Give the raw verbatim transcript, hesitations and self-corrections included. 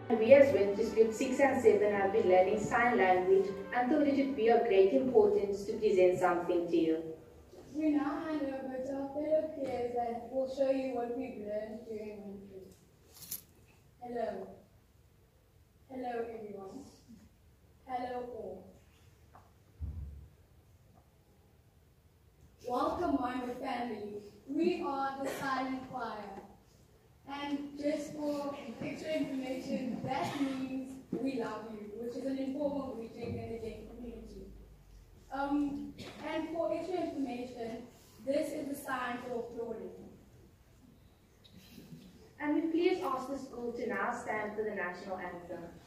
We as Wynberg Group six and seven have been learning sign language and thought it would be of great importance to present something to you. We now hand over to our fellow peers and will show you what we've learned during Wynberg. Hello. Hello everyone. Hello all. Welcome Wynberg family. We are the Silent Choir. And just for extra information, that means we love you, which is an informal greeting in the Jain community. Um, and for extra information, this is the sign for applauding. And we please ask the school to now stand for the National Anthem.